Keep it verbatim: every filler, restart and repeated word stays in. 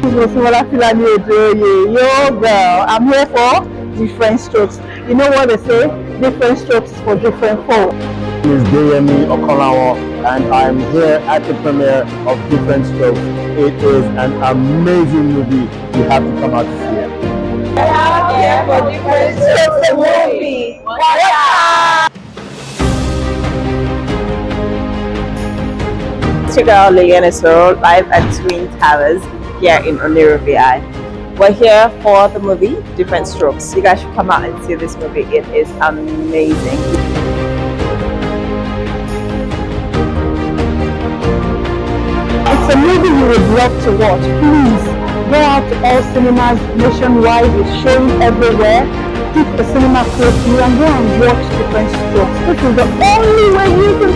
is Osimola Filani Ojoye, your girl. I'm here for Different Strokes. You know what they say? Different strokes for different folk. My name is Deyemi Okolawo, and I'm here at the premiere of Different Strokes. It is an amazing movie. You have to come out to see it. I'm here for Different Strokes, the movie. It's your girl Leanne Esoro, live at Twin Towers here in Onirubi. We're here for the movie Different Strokes. You guys should come out and see this movie. It is amazing. It's a movie you would love to watch. Please go out to all cinemas nationwide. It's showing everywhere. Keep the cinema close to you and go and watch Different Strokes. This is the only way you can